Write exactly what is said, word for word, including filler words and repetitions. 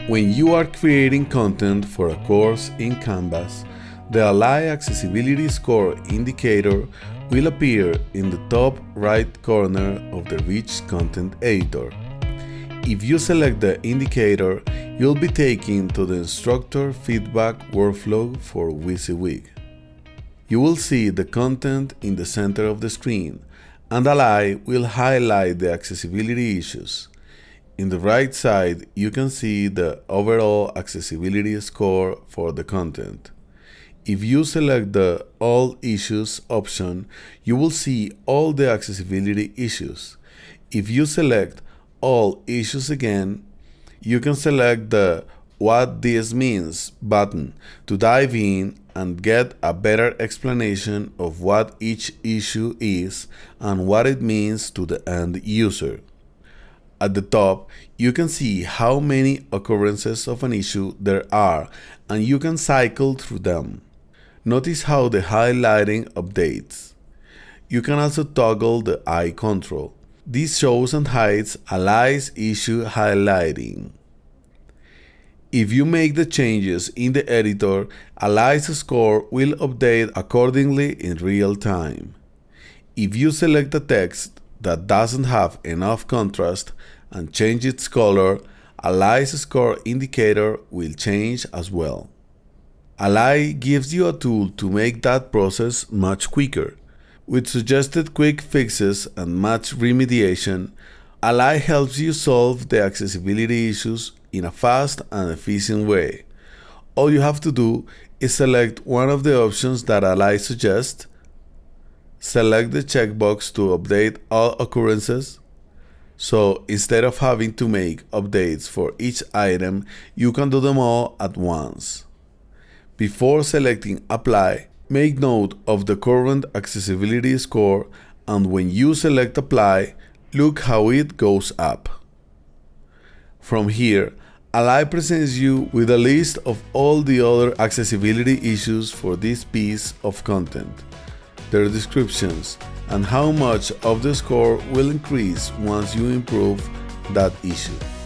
When you are creating content for a course in Canvas, the Ally Accessibility Score indicator will appear in the top right corner of the Rich Content Editor. If you select the indicator, you'll be taken to the instructor feedback workflow for WYSIWYG. You will see the content in the center of the screen, and Ally will highlight the accessibility issues. In the right side, you can see the overall accessibility score for the content. If you select the All Issues option, you will see all the accessibility issues. If you select All Issues again, you can select the What This Means button to dive in and get a better explanation of what each issue is and what it means to the end user. At the top, you can see how many occurrences of an issue there are, and you can cycle through them. Notice how the highlighting updates. You can also toggle the eye control. This shows and hides Ally's issue highlighting. If you make the changes in the editor, Ally's score will update accordingly in real time. If you select a text that doesn't have enough contrast and change its color, Ally's score indicator will change as well. Ally gives you a tool to make that process much quicker. With suggested quick fixes and much remediation, Ally helps you solve the accessibility issues in a fast and efficient way. All you have to do is select one of the options that Ally suggests, select the checkbox to update all occurrences. So instead of having to make updates for each item, you can do them all at once. Before selecting Apply, make note of the current accessibility score, and when you select Apply, look how it goes up. From here, Ally presents you with a list of all the other accessibility issues for this piece of content, their descriptions, and how much of the score will increase once you improve that issue.